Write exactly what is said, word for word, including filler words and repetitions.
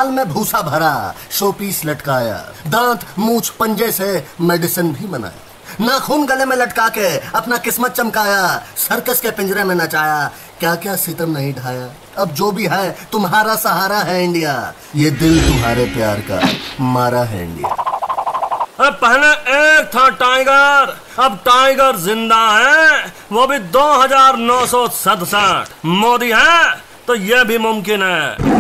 बाल में भूसा भरा, शोपीस लटकाया, दांत मूछ पंजे से मेडिसिन भी बनाया, नाखून गले में लटका के अपना किस्मत चमकाया, सर्कस के पिंजरे में नचाया, क्या क्या सितम नहीं ढाया। अब जो भी है तुम्हारा सहारा है इंडिया, ये दिल तुम्हारे प्यार का मारा है इंडिया। अब पहले एक था टाइगर, अब टाइगर जिंदा है, वो भी दो हजार नौ सौ सड़सठ। मोदी है तो ये भी मुमकिन है।